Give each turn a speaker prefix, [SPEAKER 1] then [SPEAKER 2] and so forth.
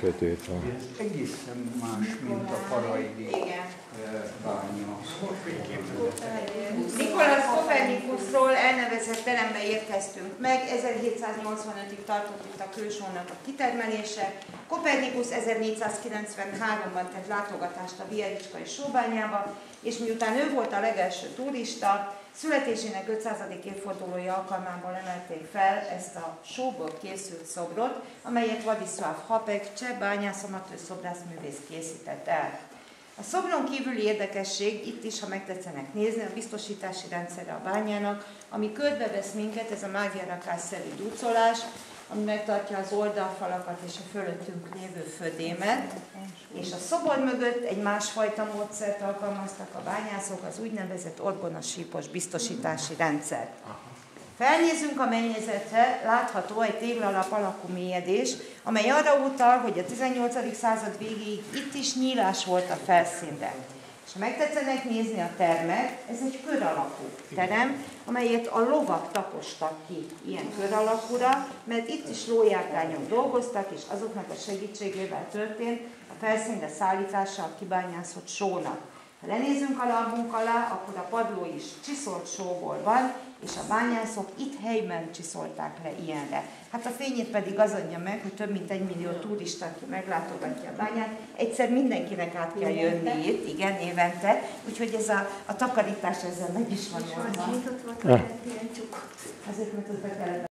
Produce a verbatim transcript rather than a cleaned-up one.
[SPEAKER 1] sötét van.
[SPEAKER 2] Ez egészen más, mint a paraidi bánya.
[SPEAKER 3] Nikolaus Kopernikuszról elnevezett terembe érkeztünk meg, ezerhétszáznyolcvanötig tartott itt a kősónak a kitermelése. Kopernikusz ezernégyszázkilencvenháromban tett látogatást a Biericskai sóbányába, és miután ő volt a legelső turista, születésének ötszázadik évfordulója alkalmából emelték fel ezt a sóból készült szobrot, amelyet Władysław Hapek, cseh bányász, amatőr szobrászművész készített el. A szobron kívüli érdekesség itt is, ha megtetszenek nézni, a biztosítási rendszere a bányának, ami körbevesz minket, ez a mágiarakásszerű dúcolás, ami megtartja az oldalfalakat és a fölöttünk lévő födémet, és a szobor mögött egy másfajta módszert alkalmaztak a bányászok, az úgynevezett orgonasípos biztosítási rendszer. Felnézünk a mennyezetre, látható egy téglalap alakú mélyedés, amely arra utal, hogy a tizennyolcadik század végéig itt is nyílás volt a felszínre. És ha megtetszenek nézni a termet, ez egy kör alakú terem, amelyet a lovak tapostak ki ilyen kör alakúra, mert itt is lójárkányok dolgoztak, és azoknak a segítségével történt a felszínre szállítása a kibányászott sónak. Ha lenézünk a lábunk alá, akkor a padló is csiszolt sóból van, és a bányászok itt helyben csiszolták le ilyenre. Hát a fényét pedig az adja meg, hogy több mint egy millió turista, aki meglátogatja a bányát, egyszer mindenkinek át kell jönni itt, igen, évente, úgyhogy ez a, a takarítás ezzel meg is van oldva.
[SPEAKER 4] És az nyitott volt, hogy ilyen csukott.
[SPEAKER 3] Azért, mert ott be kellett